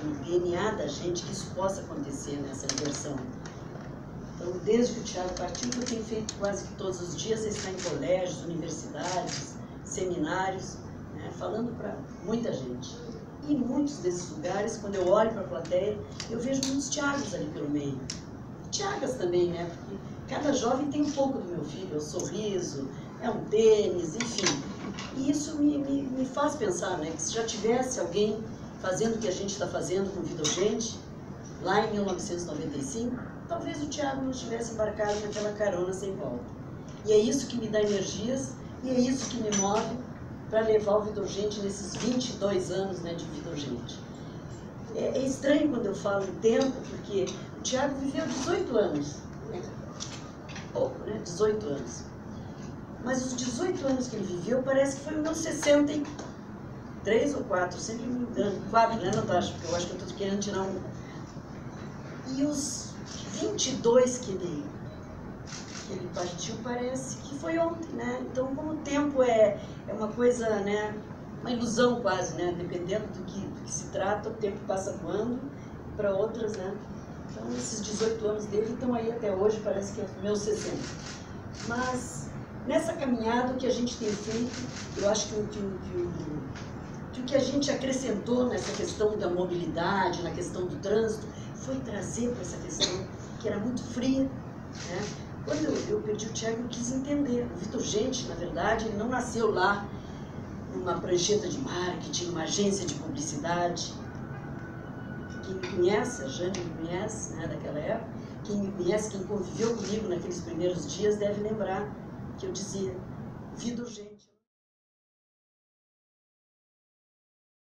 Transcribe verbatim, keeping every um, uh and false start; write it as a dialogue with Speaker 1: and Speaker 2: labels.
Speaker 1: no D N A da gente que isso possa acontecer nessa inversão. Então, desde que o Thiago partiu, eu tenho feito quase que todos os dias, ele está em colégios, universidades, seminários, né, falando para muita gente. E em muitos desses lugares, quando eu olho para a plateia, eu vejo muitos Thiagos ali pelo meio. Thiagas também, né? Porque cada jovem tem um pouco do meu filho, é o sorriso, é um tênis, enfim. E isso me, me, me faz pensar, né, que se já tivesse alguém fazendo o que a gente está fazendo com Vida Urgente, lá em mil novecentos e noventa e cinco, talvez o Thiago não tivesse embarcado naquela carona sem volta. E é isso que me dá energias e é isso que me move para levar o Vida Urgente nesses vinte e dois anos, né, de Vida Urgente. É, é estranho quando eu falo em tempo, porque o Thiago viveu dezoito anos, né? Pouco, né? dezoito anos. Mas os dezoito anos que ele viveu parece que foi os meus sessenta e três ou quatro, sempre me engano, quatro, né, Natasha? Porque eu acho que eu estou querendo tirar um. E os vinte e dois que ele, que ele partiu parece que foi ontem, né? Então, como o tempo é, é uma coisa, né, uma ilusão quase, né? Dependendo do que, do que se trata, o tempo passa voando para outras, né? Então, esses dezoito anos dele estão aí até hoje, parece que é os meus sessenta. Mas, nessa caminhada, o que a gente tem feito, eu acho que o que, que, que, que a gente acrescentou nessa questão da mobilidade, na questão do trânsito, foi trazer para essa questão que era muito fria, né? Quando eu, eu perdi o Thiago, eu quis entender. O Vida Urgente, na verdade, ele não nasceu lá numa prancheta de marketing, numa agência de publicidade. Quem me conhece, a Jane me conhece, né, daquela época, quem me conhece, quem conviveu comigo naqueles primeiros dias, deve lembrar que eu dizia: Vida Urgente.